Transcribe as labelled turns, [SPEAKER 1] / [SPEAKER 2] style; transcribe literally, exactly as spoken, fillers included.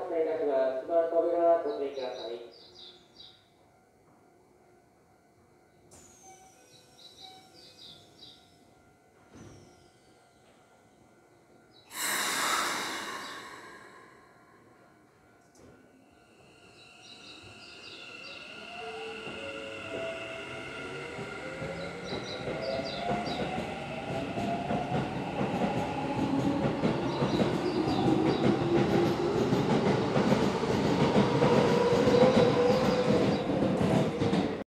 [SPEAKER 1] 発車いたします。ドア扉はご注意ください。